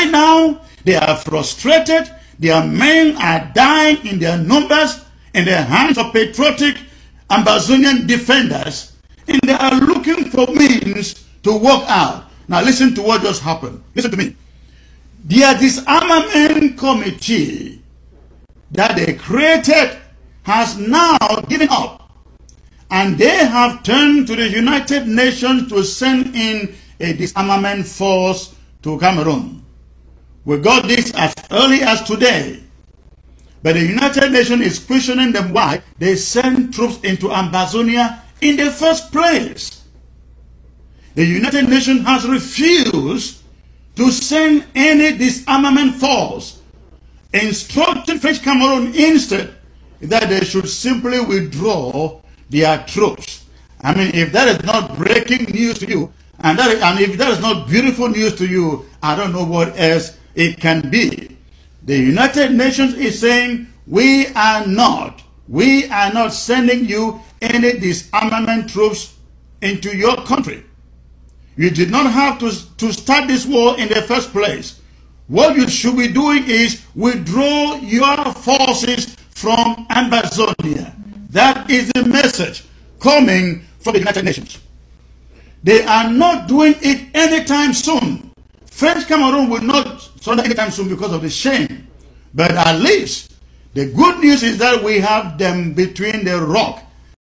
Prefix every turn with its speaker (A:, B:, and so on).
A: Right now, they are frustrated. Their men are dying in their numbers in the hands of patriotic Ambazonian defenders, and they are looking for means to work out. Now listen to what just happened. Listen to me. Their disarmament committee that they created has now given up, and they have turned to the United Nations to send in a disarmament force to Cameroon. We got this as early as today. But the United Nations is questioning them why they send troops into Ambazonia in the first place. The United Nations has refused to send any disarmament force, instructing French Cameroon instead that they should simply withdraw their troops. I mean, if that is not breaking news to you, and if that is not beautiful news to you, I don't know what else it can be. The United Nations is saying, we are not sending you any disarmament troops into your country. You did not have to start this war in the first place. What you should be doing is withdraw your forces from Ambazonia. That is the message coming from the United Nations. They are not doing it anytime soon. French Cameroon will not surrender anytime soon because of the shame. But at least the good news is that we have them between the rock